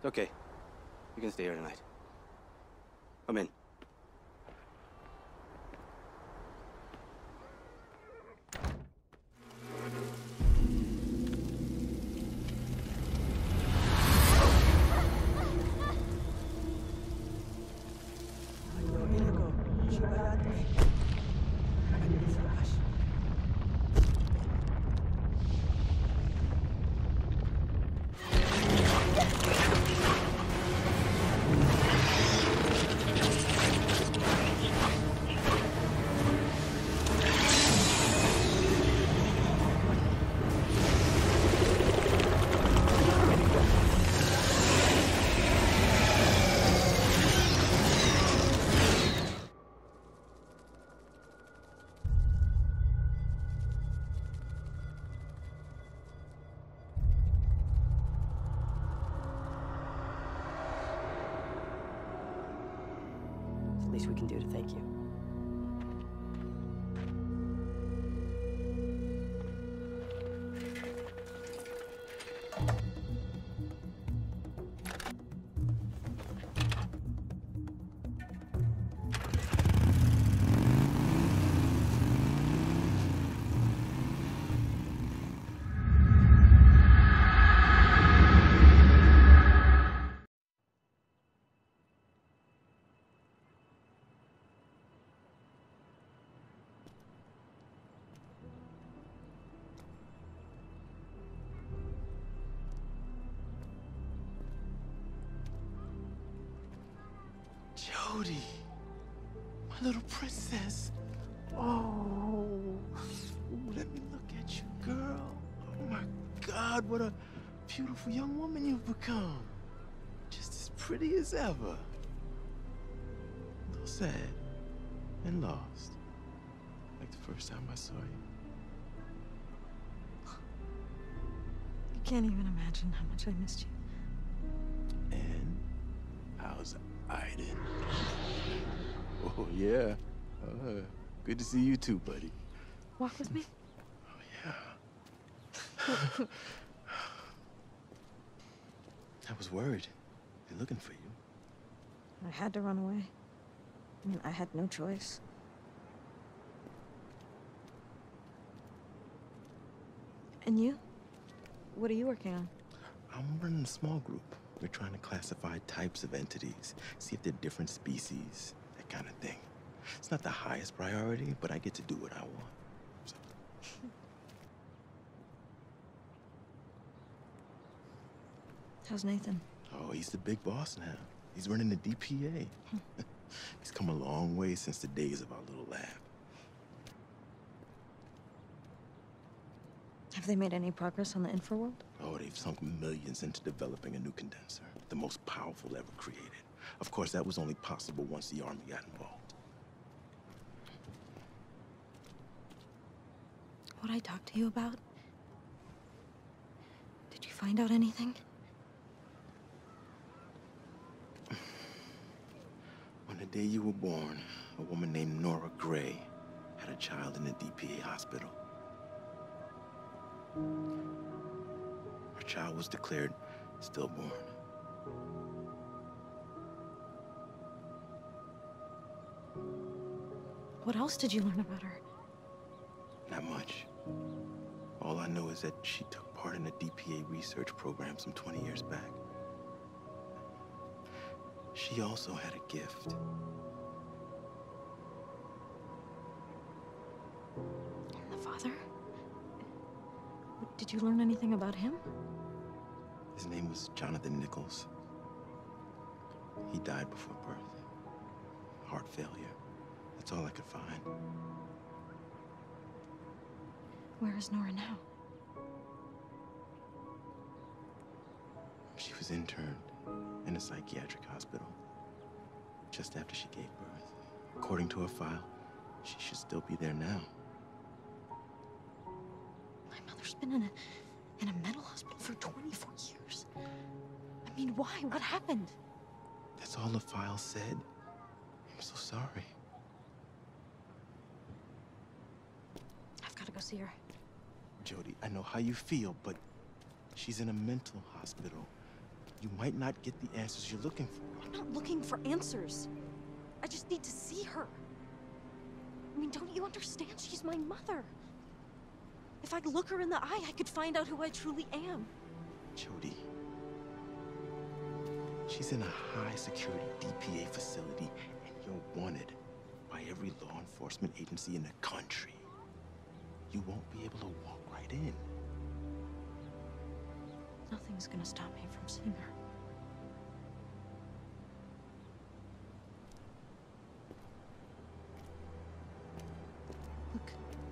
It's okay. You can stay here tonight. Come in. Least we can do to thank you. Jodie, my little princess. Oh, ooh, let me look at you, girl. Oh my God, what a beautiful young woman you've become. Just as pretty as ever. A little sad and lost, like the first time I saw you. You can't even imagine how much I missed you. And how's Aiden? Oh, yeah. Good to see you too, buddy. Walk with me? Oh, yeah. I was worried. They're looking for you. I had to run away. I mean, I had no choice. And you? What are you working on? I'm running a small group. We're trying to classify types of entities, see if they're different species, that kind of thing. It's not the highest priority, but I get to do what I want. So. How's Nathan? Oh, he's the big boss now. He's running the DPA. He's come a long way since the days of our little lab. Have they made any progress on the Infraworld? Oh, they've sunk millions into developing a new condenser, the most powerful ever created. Of course, that was only possible once the Army got involved. What I talked to you about? Did you find out anything? On the day you were born, a woman named Nora Gray had a child in a DPA hospital. Her child was declared stillborn. What else did you learn about her? Not much. All I know is that she took part in a DPA research program some 20 years back. She also had a gift. And the father? Did you learn anything about him? His name was Jonathan Nichols. He died before birth. Heart failure. That's all I could find. Where is Nora now? She was interned in a psychiatric hospital just after she gave birth. According to her file, she should still be there now. My mother's been in a mental hospital for 24 years. I mean, why? What happened? That's all the file said. I'm so sorry. I've got to go see her. Jodie, I know how you feel, but she's in a mental hospital. you might not get the answers you're looking for. I'm not looking for answers. I just need to see her. I mean, don't you understand? She's my mother. If I look her in the eye, I could find out who I truly am. Jodie. She's in a high-security DPA facility, and you're wanted by every law enforcement agency in the country. You won't be able to walk right in. Nothing's gonna stop me from seeing her. Look.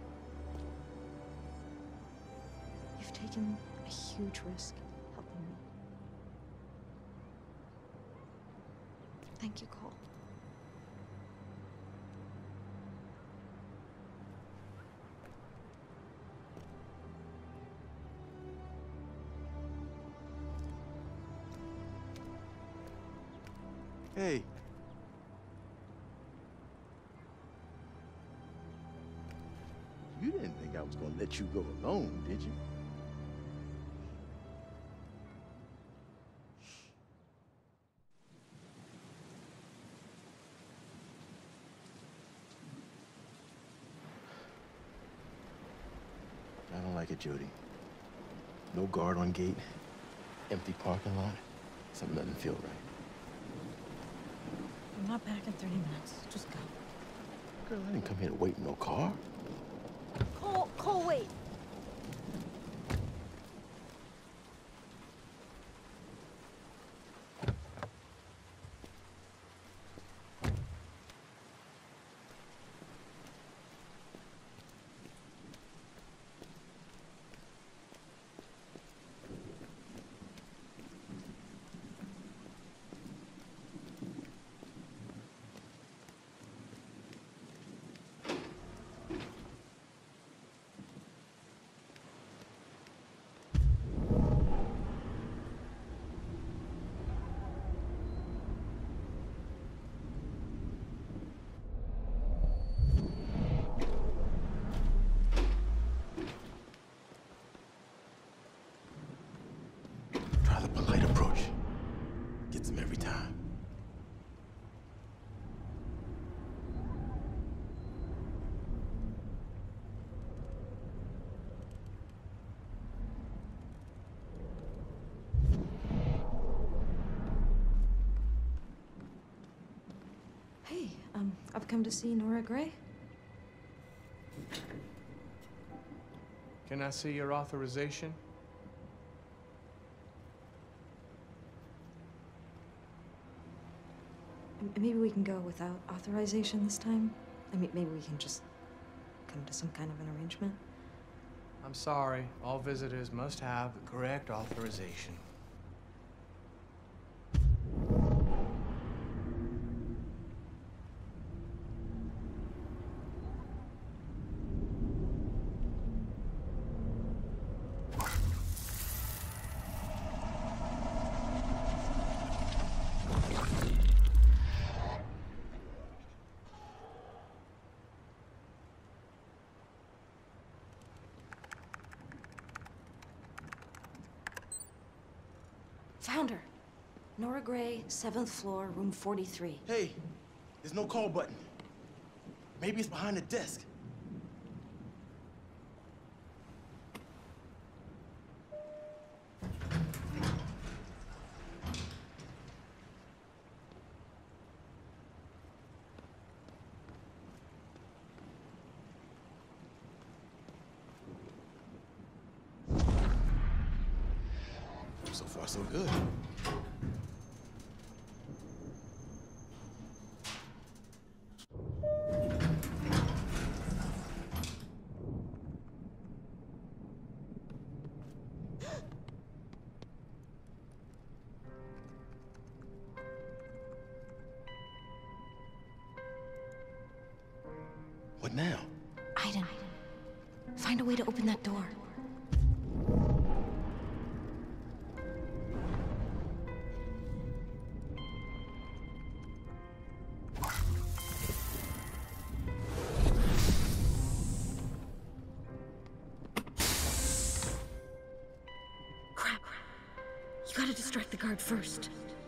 You've taken a huge risk helping me. Thank you, Cole. Hey. You didn't think I was gonna let you go alone, did you? I don't like it, Jodie. No guard on gate, empty parking lot. Something doesn't feel right. I'm not back in 30 minutes. Just go. Girl, I didn't come here to wait in no car. Cole, wait. Try the polite approach. Gets him every time. Hey, I've come to see Nora Gray. Can I see your authorization? Maybe we can go without authorization this time. I mean, maybe we can just come to some kind of an arrangement. I'm sorry. All visitors must have the correct authorization. Found her. Nora Gray, 7th floor, room 43. Hey, there's no call button. Maybe it's behind the desk. So far, so good. What now? Aiden, find a way to open that door. Crap. You gotta gotta distract the guard first.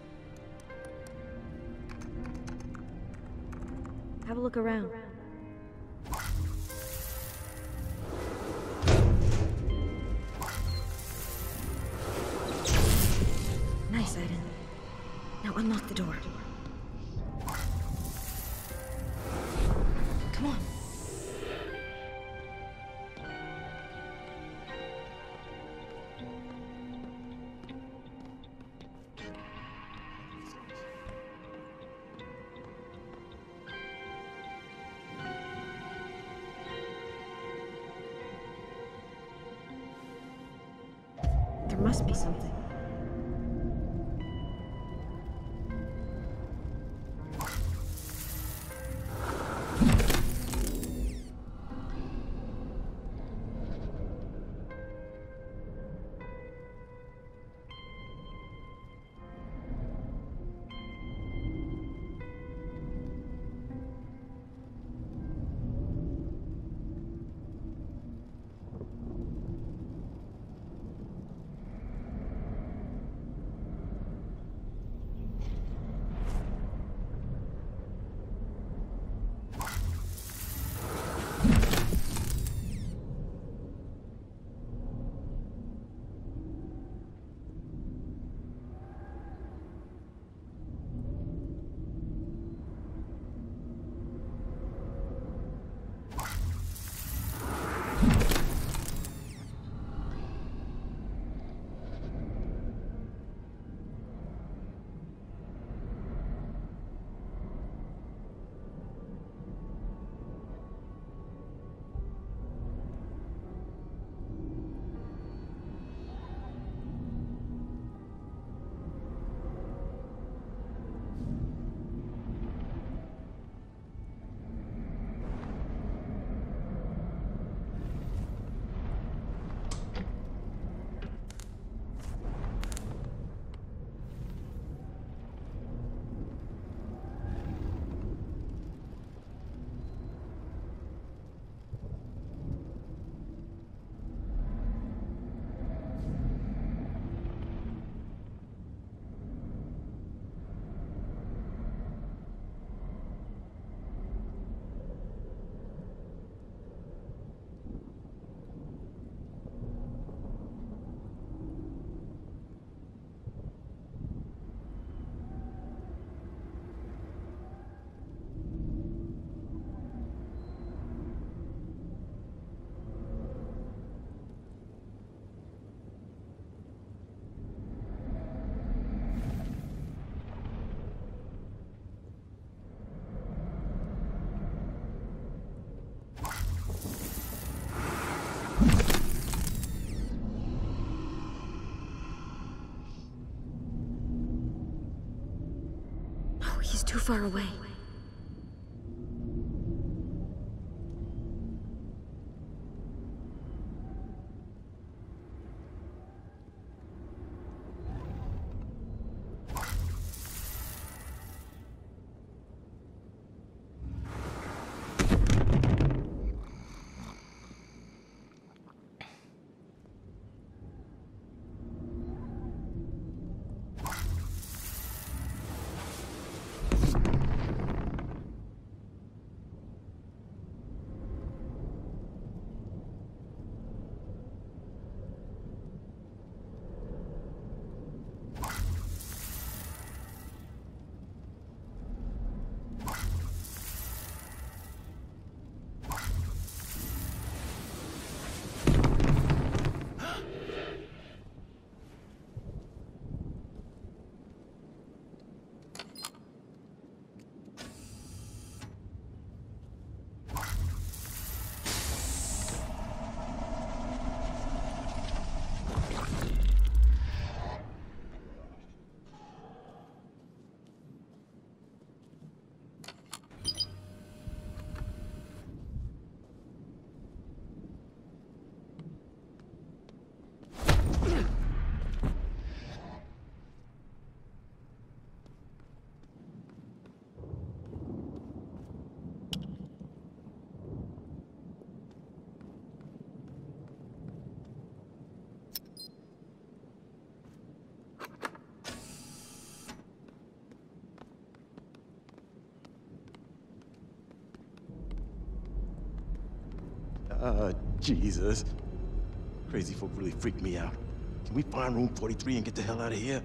Have a look around. Nice, Aiden. Now unlock the door. Come on. There must be something. He's too far away. Jesus. Crazy folk really freaked me out. Can we find room 43 and get the hell out of here?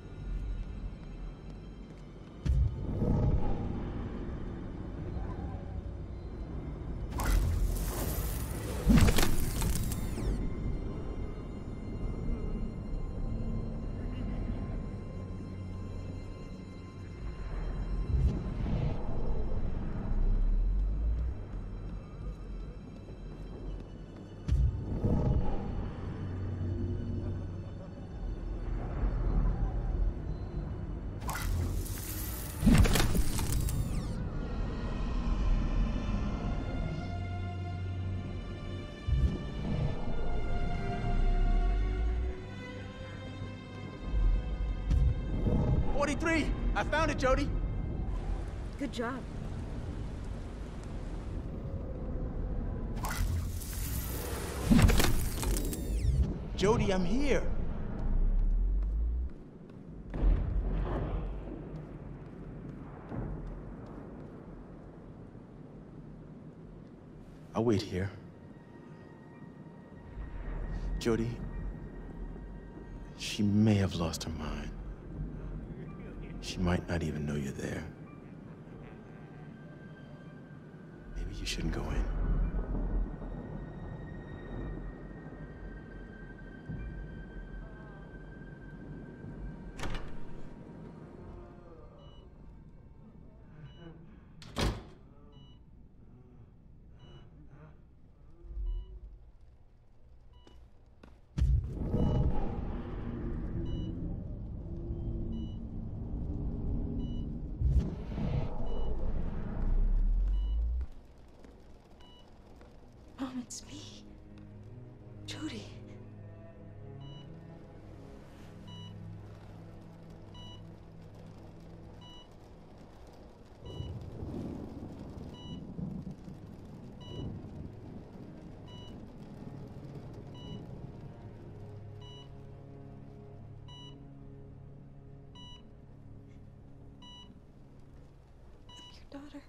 I found it, Jodie. Good job. Jodie, I'm here. I'll wait here. Jodie, she may have lost her mind. She might not even know you're there. Maybe you shouldn't go in. Mom, it's me. Jodie. I'm your daughter.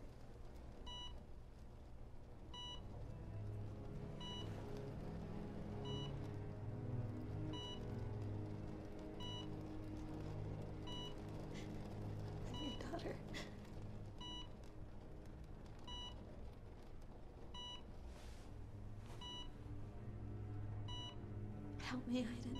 Help me, Aiden.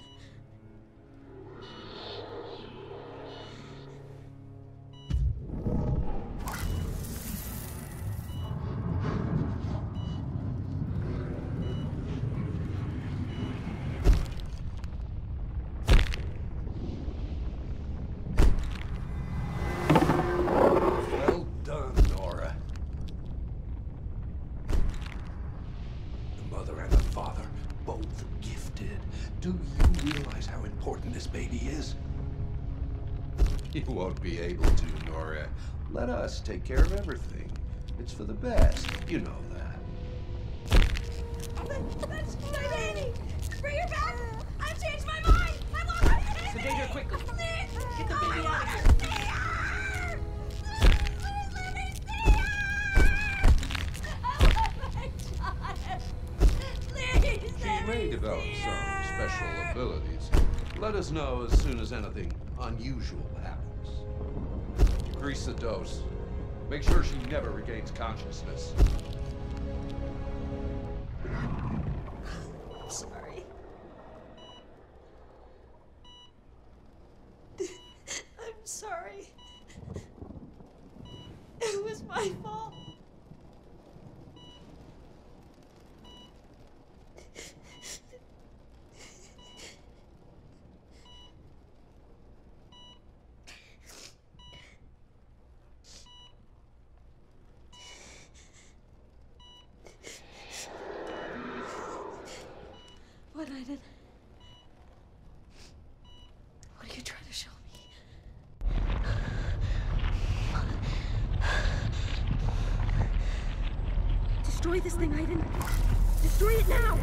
Well done, Nora. The mother and the father, both gifted. Do you realize how important this baby is? You won't be able to, Nora. Let us take care of everything. It's for the best. You know that. That's my baby! Bring her back! I've changed my mind! I want my baby! Sedate her quickly. Please! Get the baby out of here. See her! Please let me see her! I want my child! Please She let may me develop see some her! special abilities. Let us know as soon as anything unusual happens. Decrease the dose. Make sure she never regains consciousness. I'm sorry. I'm sorry. It was my fault. What, Aiden? What are you trying to show me? Destroy this thing, Aiden. Destroy it now!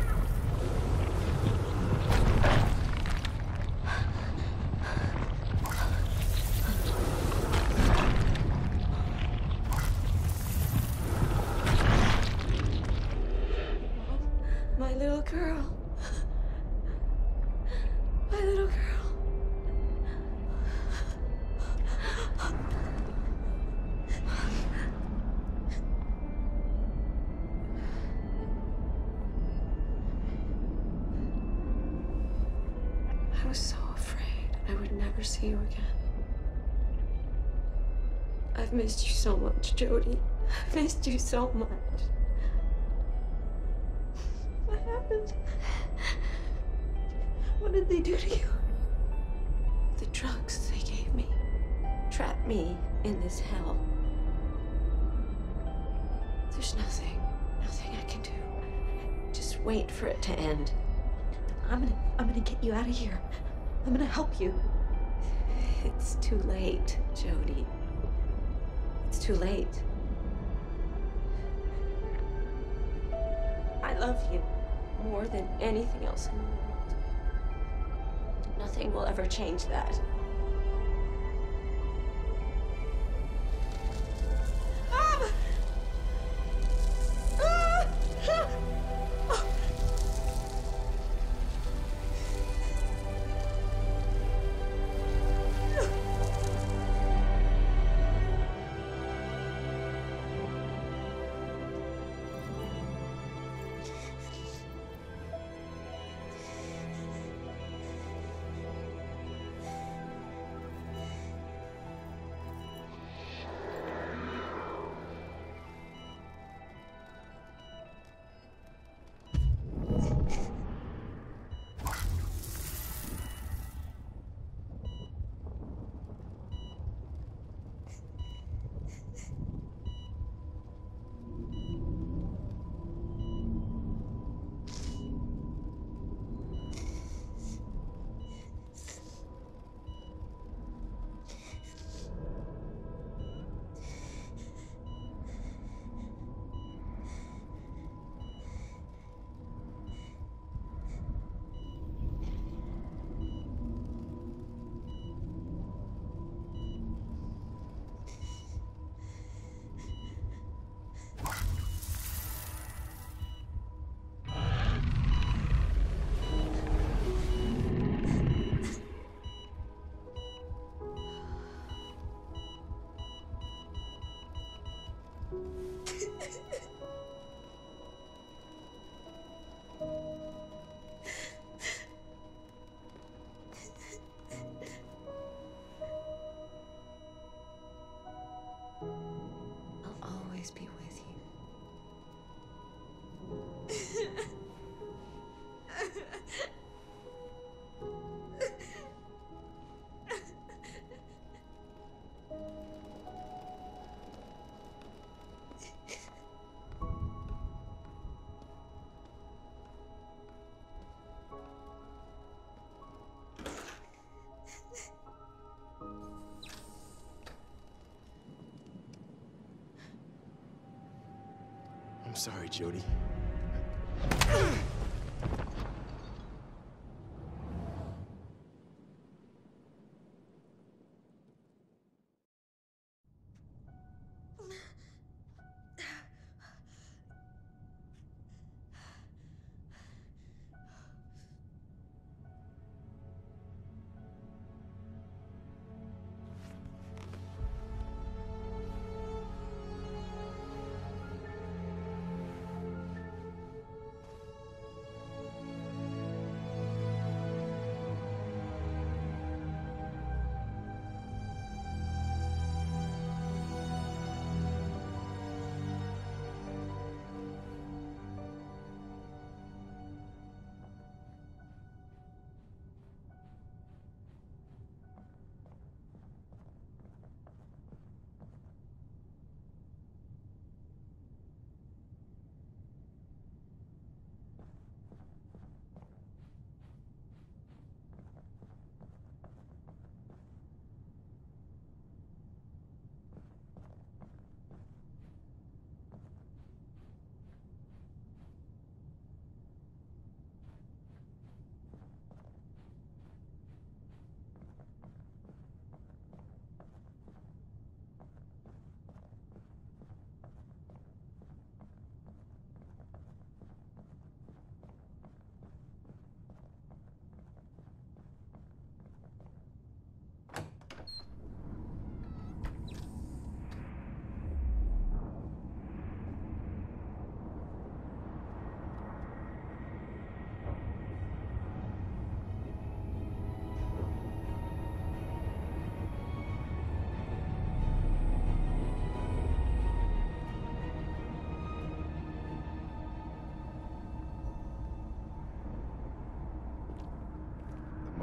Mom? My little girl. My little girl. I was so afraid I would never see you again. I've missed you so much, Jodie. I've missed you so much. What happened? What did they do to you? The drugs they gave me trapped me in this hell. There's nothing I can do. Just wait for it to end. I'm gonna get you out of here. I'm gonna help you. It's too late, Jodie. It's too late. I love you more than anything else in the world. Nothing will ever change that. I'll always be with you. I'm sorry, Jodie.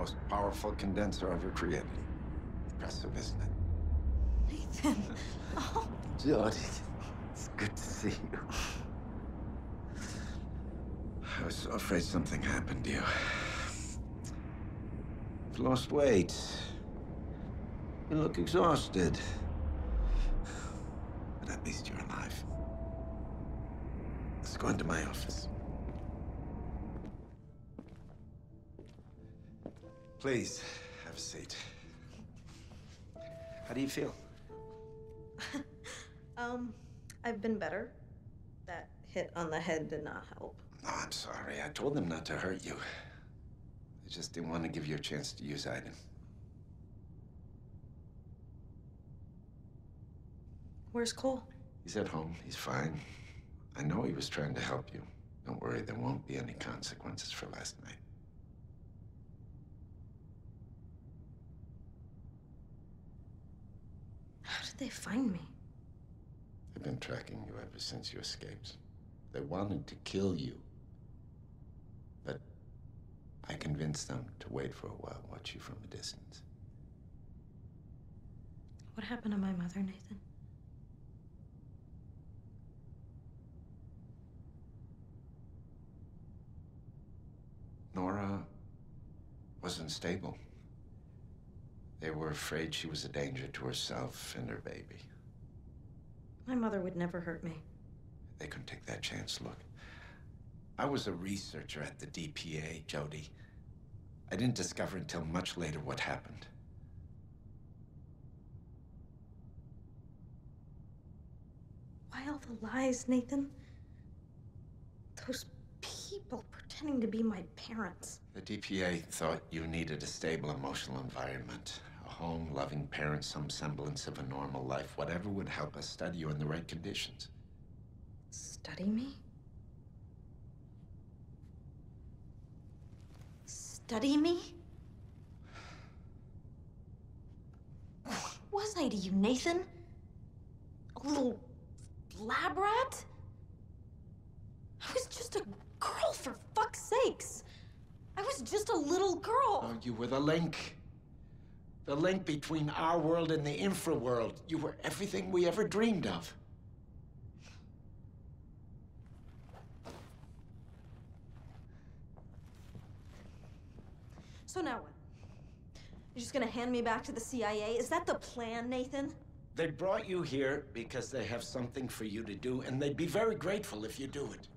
most powerful condenser ever created. Impressive, isn't it? Nathan. Oh. Jodie, it's good to see you. I was so afraid something happened to you. You've lost weight. You look exhausted. But at least you're alive. Let's go into my office. Please, have a seat. How do you feel? I've been better. That hit on the head did not help. No, I'm sorry. I told them not to hurt you. I just didn't want to give you a chance to use Aiden. Where's Cole? He's at home. He's fine. I know he was trying to help you. Don't worry, there won't be any consequences for last night. How did they find me? They've been tracking you ever since you escaped. They wanted to kill you. But I convinced them to wait for a while, watch you from a distance. What happened to my mother, Nathan? Nora wasn't stable. They were afraid she was a danger to herself and her baby. My mother would never hurt me. They couldn't take that chance. Look, I was a researcher at the DPA, Jodie. I didn't discover until much later what happened. Why all the lies, Nathan? Those people pretending to be my parents. The DPA thought you needed a stable emotional environment. A home, loving parents, some semblance of a normal life. Whatever would help us study you in the right conditions. Study me? Study me? What was I to you, Nathan? A little lab rat? I was just a girl, for fuck's sakes. I was just a little girl. Oh, you were the link. The link between our world and the infra world. You were everything we ever dreamed of. So now what? You're just gonna hand me back to the CIA? Is that the plan, Nathan? They brought you here because they have something for you to do, and they'd be very grateful if you do it.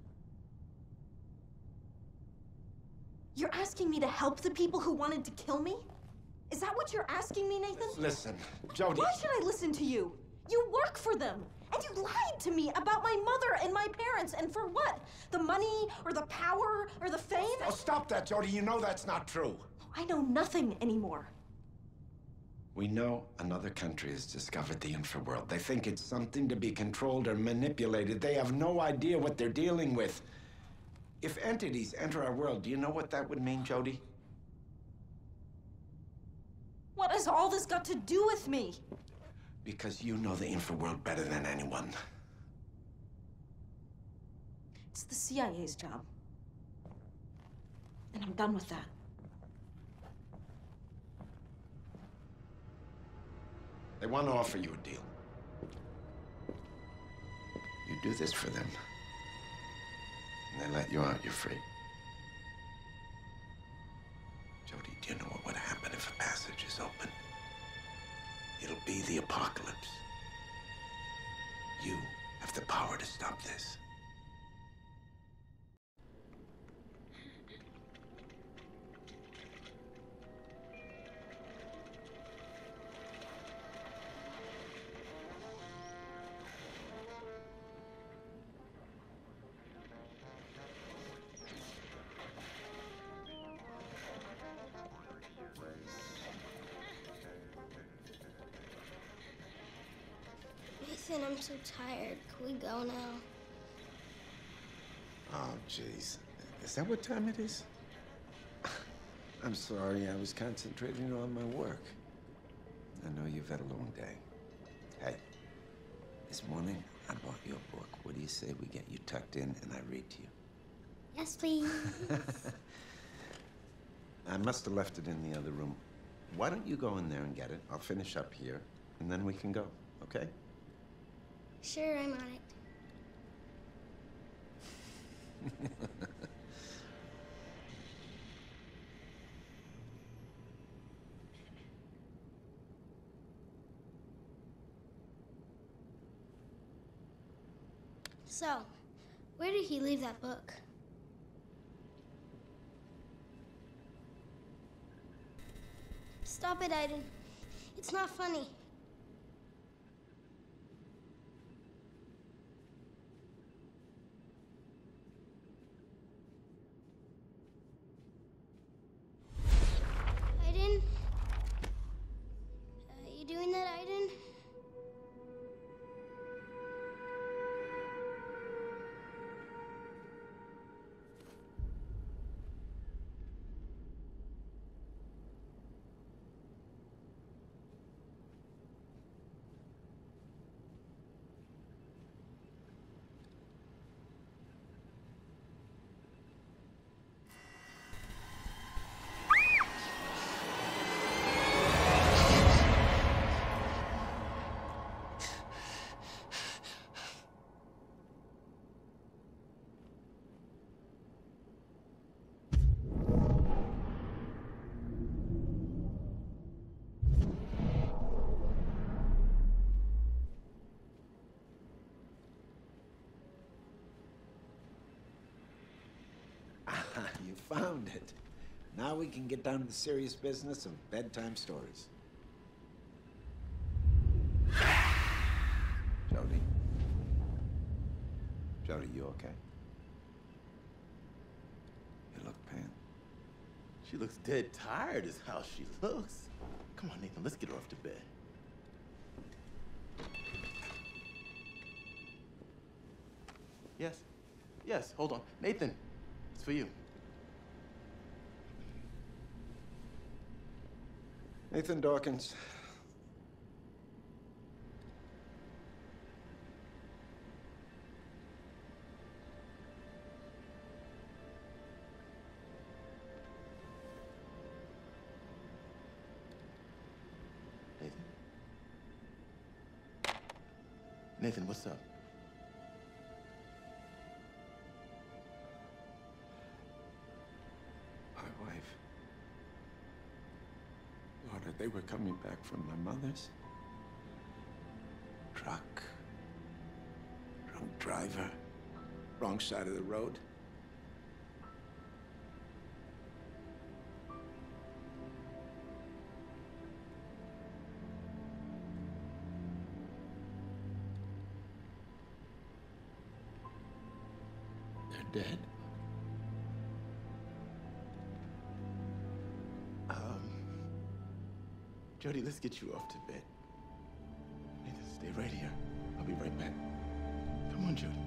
You're asking me to help the people who wanted to kill me? Is that what you're asking me, Nathan? Listen, Jodie. Why should I listen to you? You work for them, and you lied to me about my mother and my parents, and for what? The money, or the power, or the fame? Oh, stop that, Jodie. You know that's not true. I know nothing anymore. We know another country has discovered the infraworld. They think it's something to be controlled or manipulated. They have no idea what they're dealing with. If entities enter our world, do you know what that would mean, Jodie? What has all this got to do with me? Because you know the infraworld better than anyone. It's the CIA's job. And I'm done with that. They want to offer you a deal. You do this for them, and they let you out, you're free. Jodie, do you know what would happen if a passage is open? It'll be the apocalypse. You have the power to stop this. Nathan, I'm so tired. Can we go now? Oh, jeez. Is that what time it is? I'm sorry, I was concentrating on my work. I know you've had a long day. Hey, this morning I bought you a book. What do you say we get you tucked in and I read to you? Yes, please. I must have left it in the other room. Why don't you go in there and get it? I'll finish up here, and then we can go, okay? Sure, I'm on it. So, where did he leave that book? Stop it, Aiden. It's not funny. Aiden? You doing that, Aiden? You found it. Now we can get down to the serious business of bedtime stories. Jodie? Jodie, you okay? You look pale. She looks dead tired is how she looks. Come on, Nathan, let's get her off to bed. Yes. Yes, hold on. Nathan, it's for you. Nathan Dawkins. Nathan? Nathan, what's up? My wife. Daughter, they were coming back from my mother's. Truck. Drunk driver. Wrong side of the road. They're dead. Jodie, let's get you off to bed. Nathan, stay right here. I'll be right back. Come on, Jodie.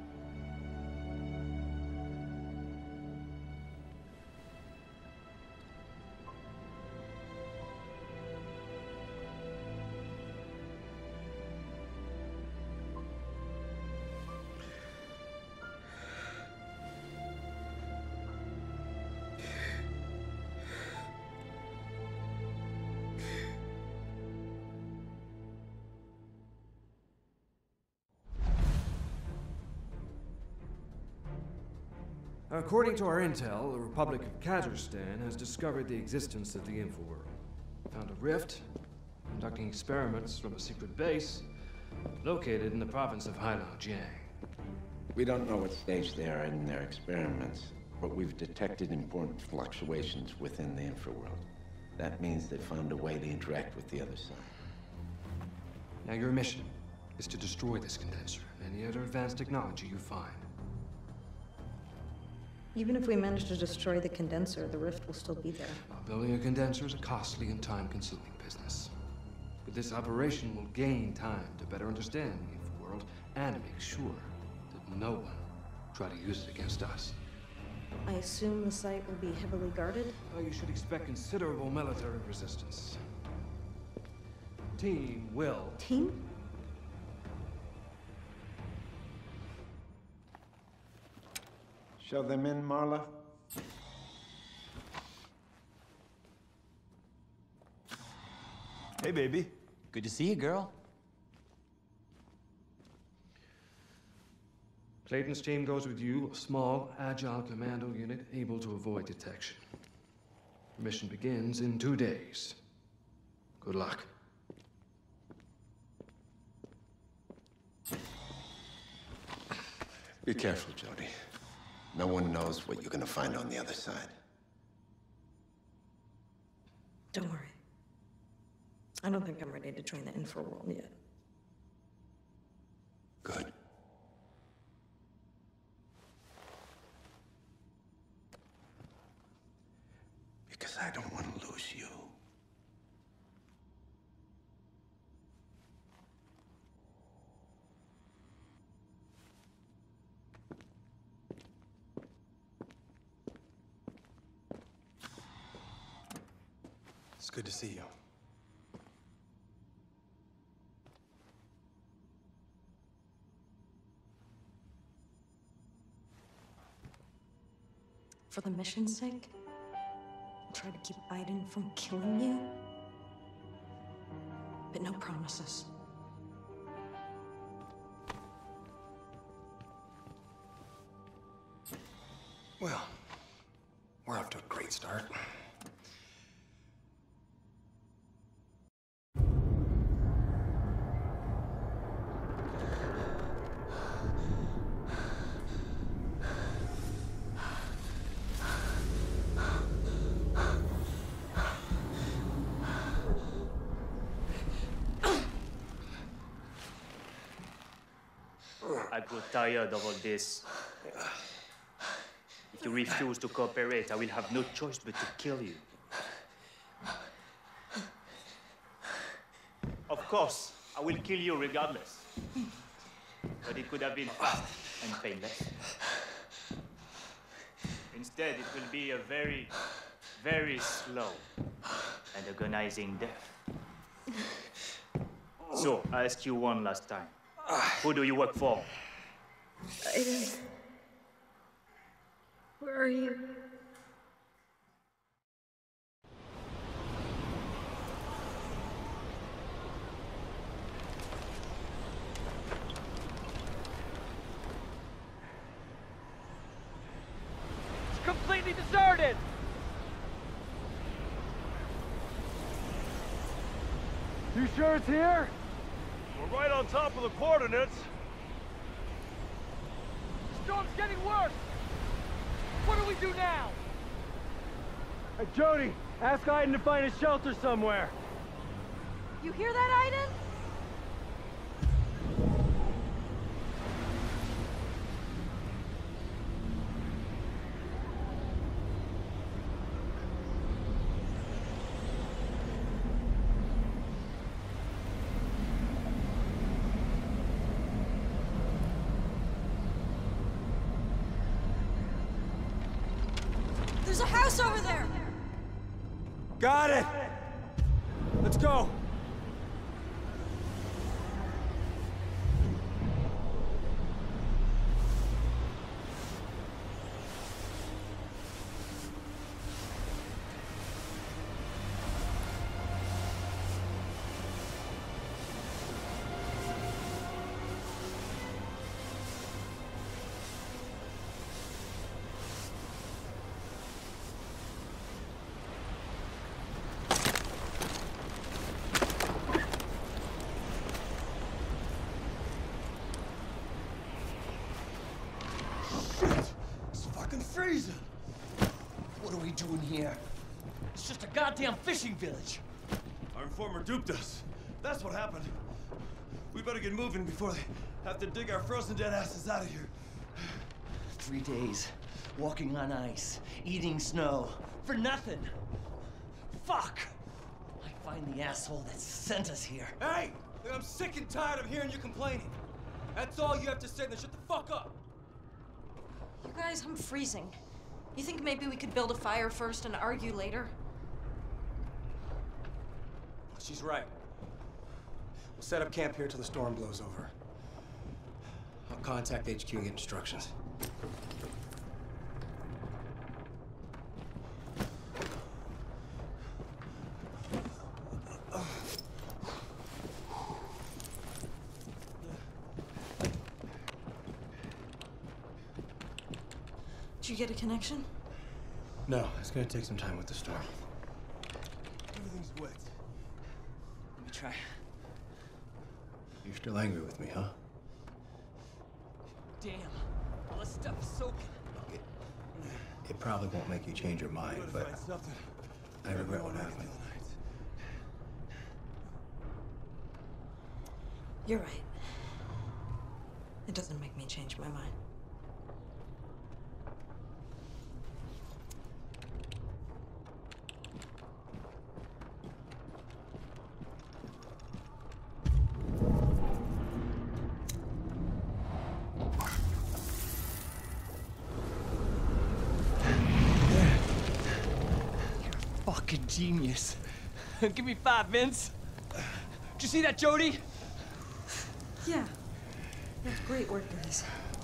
According to our intel, the Republic of Kazakhstan has discovered the existence of the Infraworld. Found a rift, conducting experiments from a secret base located in the province of Heilongjiang. We don't know what stage they are in their experiments, but we've detected important fluctuations within the infraworld. That means they found a way to interact with the other side. Now your mission is to destroy this condenser and any other advanced technology you find. Even if we manage to destroy the condenser, the rift will still be there. Building a condenser is a costly and time-consuming business. But this operation will gain time to better understand the Infraworld and to make sure that no one try to use it against us. I assume the site will be heavily guarded? Well, you should expect considerable military resistance. Team will. Team? Show them in, Marla. Hey, baby. Good to see you, girl. Clayton's team goes with you, a small, agile commando unit able to avoid detection. The mission begins in 2 days. Good luck. Be careful, Jodie. No one knows what you're gonna find on the other side. Don't worry. I don't think I'm ready to join the info world yet. Good. Because I don't want to lose you. It's good to see you. For the mission's sake? Try to keep Aiden from killing you? But no promises. Well, we're off to a great start. I grew tired of all this. If you refuse to cooperate, I will have no choice but to kill you. Of course, I will kill you regardless. But it could have been fast and painless. Instead, it will be a very, very slow and agonizing death. So, I ask you one last time. Who do you work for? Aiden. Where are you? It's completely deserted! You sure it's here? We're right on top of the coordinates. The storm's getting worse! What do we do now? Hey, Jodie, ask Aiden to find a shelter somewhere. You hear that, Aiden? There's a house over there! Got it! Let's go! Freezing! What are we doing here? It's just a goddamn fishing village. Our informer duped us. That's what happened. We better get moving before they have to dig our frozen dead asses out of here. 3 days, walking on ice, eating snow, for nothing. Fuck! I find the asshole that sent us here. Hey! I'm sick and tired of hearing you complaining. That's all you have to say, then shut the fuck up! You guys, I'm freezing. You think maybe we could build a fire first and argue later? She's right. We'll set up camp here till the storm blows over. I'll contact HQ and get instructions. you get a connection? No, it's gonna take some time with the storm. Everything's wet. Let me try. You're still angry with me, huh? Damn. All this stuff is soaking. It probably won't make you change your mind, but It's nothing. I regret what happened. You're right. It doesn't make me change my mind. Fucking genius. Give me 5 minutes. Did you see that, Jodie? Yeah. That's great work, guys.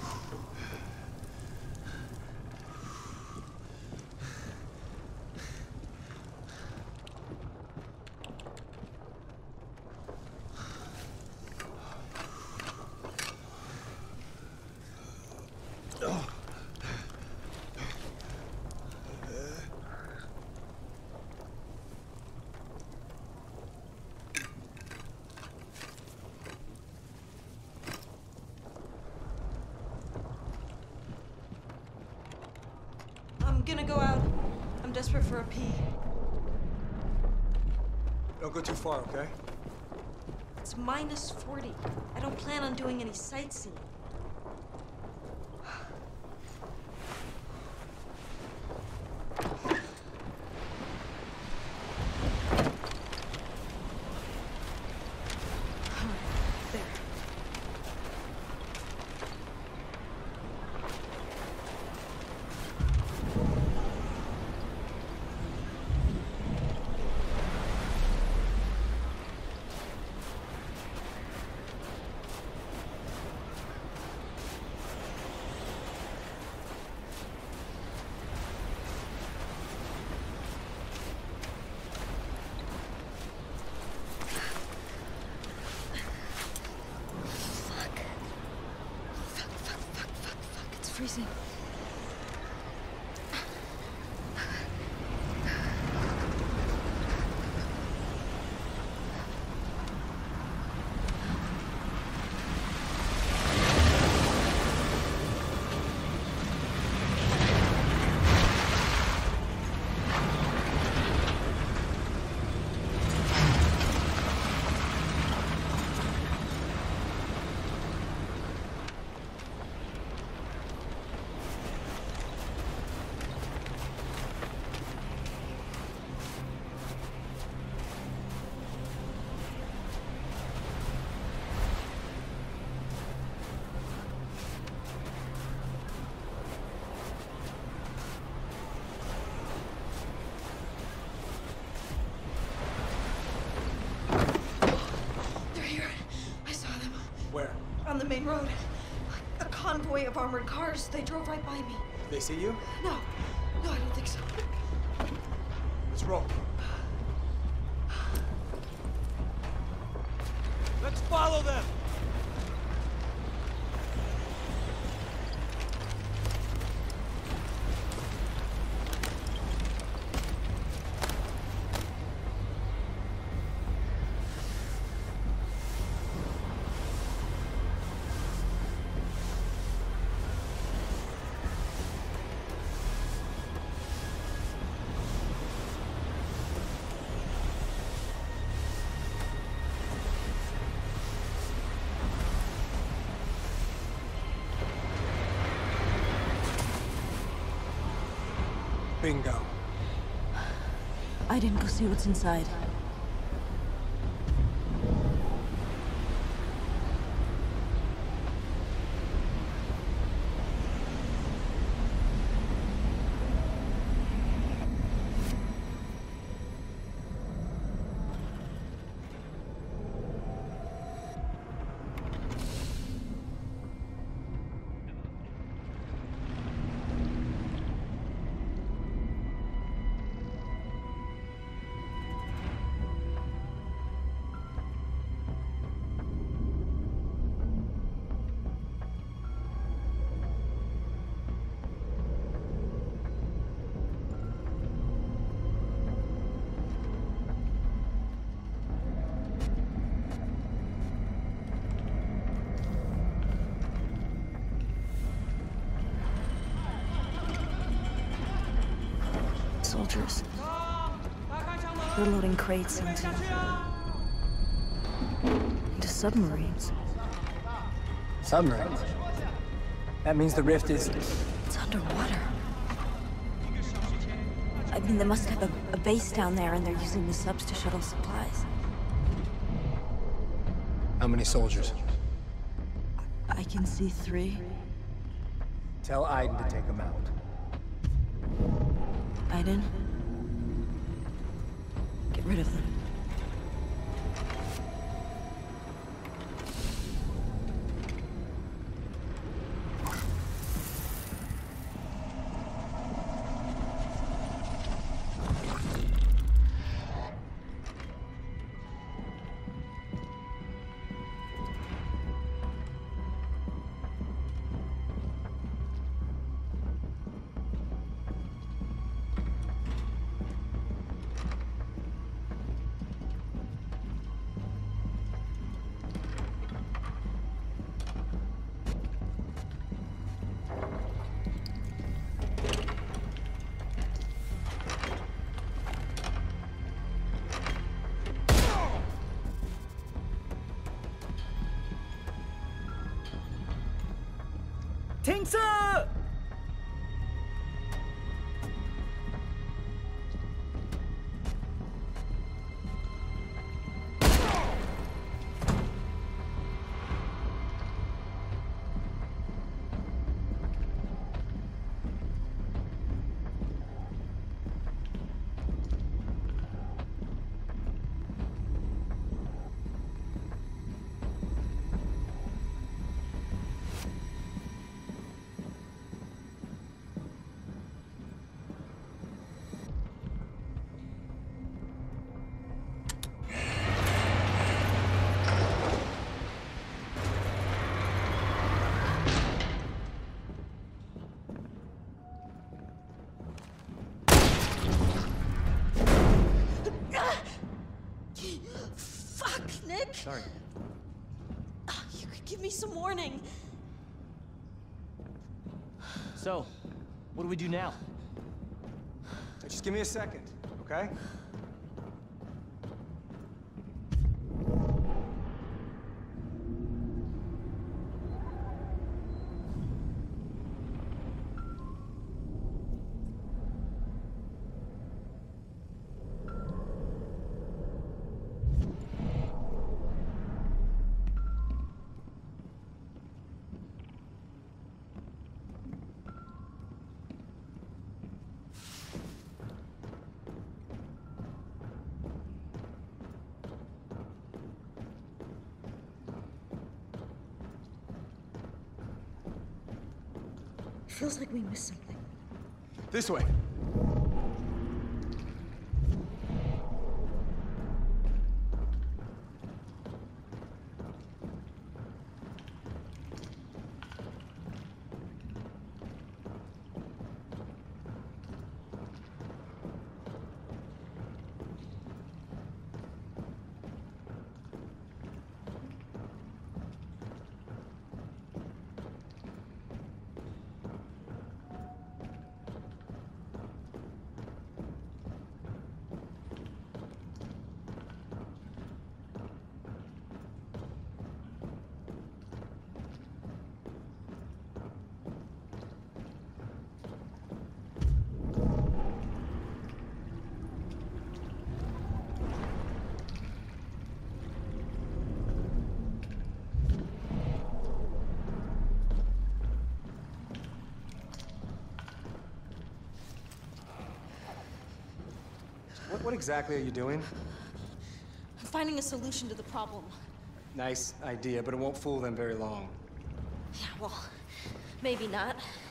I'm gonna go out. I'm desperate for a pee. Don't go too far, okay? It's -40. I don't plan on doing any sightseeing. There. It's freezing. Where? On the main road. A convoy of armored cars. They drove right by me. They see you? No. No, I don't think so. Let's roll. Let's follow them. Bingo. I didn't go see what's inside. soldiers. They're loading crates into submarines. Submarines? That means the rift is... It's underwater. I mean, they must have a base down there, and they're using the subs to shuttle supplies. How many soldiers? I can see 3. Tell Aiden to take them out. Aiden? Get rid of them. Yé'iitsoh! Sorry. You could give me some warning. So, what do we do now? Just give me a second, okay? Feels like we missed something. This way. What exactly are you doing? I'm finding a solution to the problem. Nice idea, but it won't fool them very long. Yeah, well, maybe not.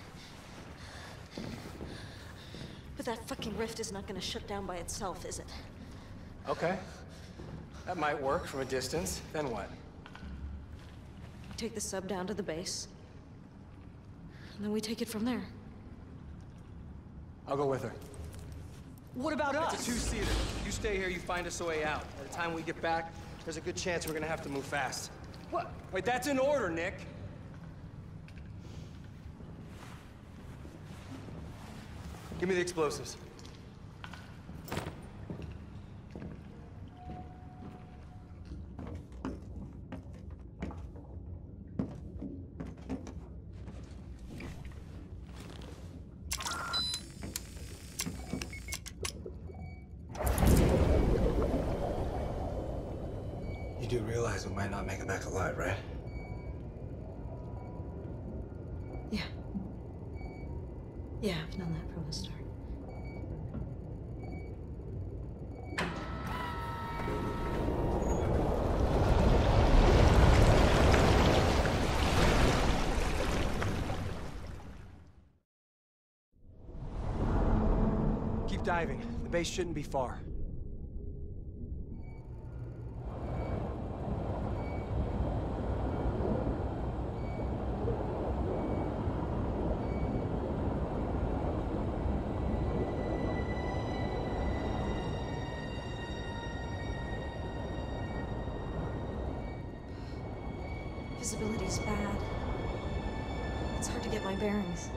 But that fucking rift is not gonna shut down by itself, is it? Okay. That might work from a distance. Then what? Take the sub down to the base. And then we take it from there. I'll go with her. What about us? It's a 2-seater. You stay here, you find us a way out. By the time we get back, there's a good chance we're gonna have to move fast. What? Wait, that's an order, Nick. Give me the explosives. realize we might not make it back alive, right? Yeah. Yeah, I've known that from the start. Keep diving. The base shouldn't be far. Visibility's bad. It's hard to get my bearings.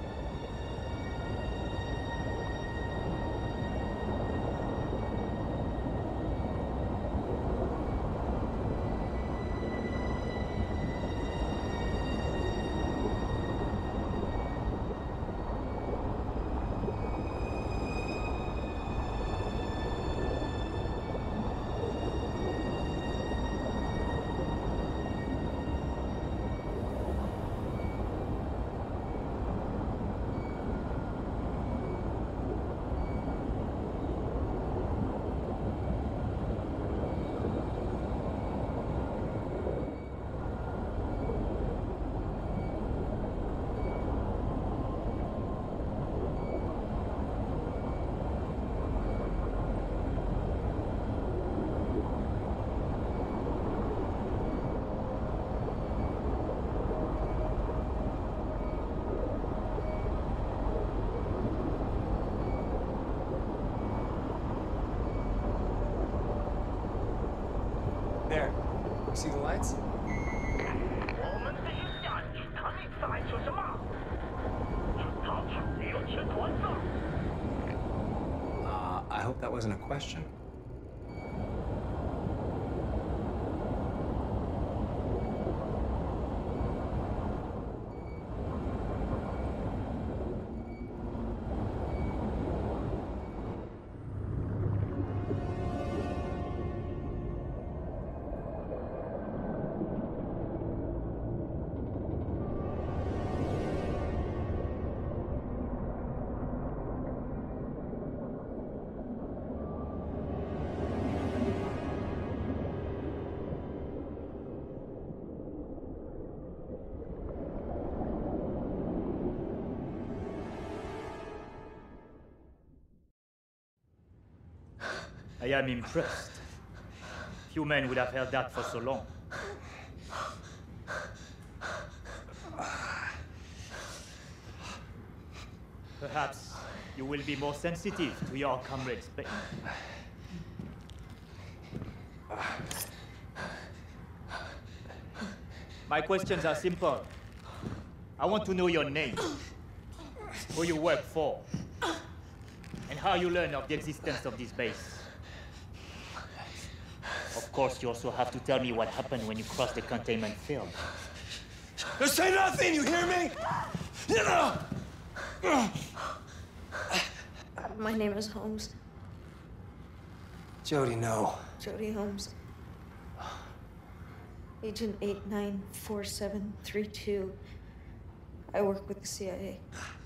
There. You see the lights? I hope that wasn't a question. I am impressed. Few men would have held that for so long. Perhaps you will be more sensitive to your comrade's pain. My questions are simple. I want to know your name, who you work for, and how you learn of the existence of this base. Of course, you also have to tell me what happened when you crossed the containment field. Just say nothing, you hear me? My name is Holmes. Jodie, no. Jodie Holmes. Agent 894732. I work with the CIA.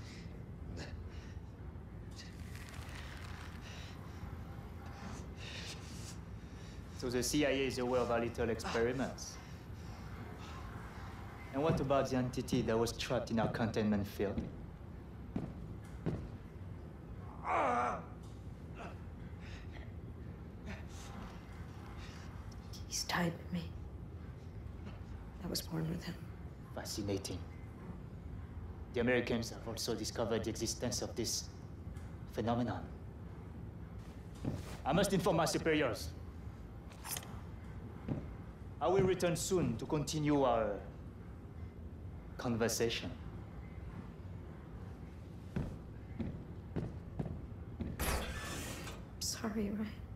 So the CIA is aware of our little experiments. And what about the entity that was trapped in our containment field? He's tied with me. I was born with him. Fascinating. The Americans have also discovered the existence of this phenomenon. I must inform my superiors. I will return soon to continue our conversation. Sorry, Ryan.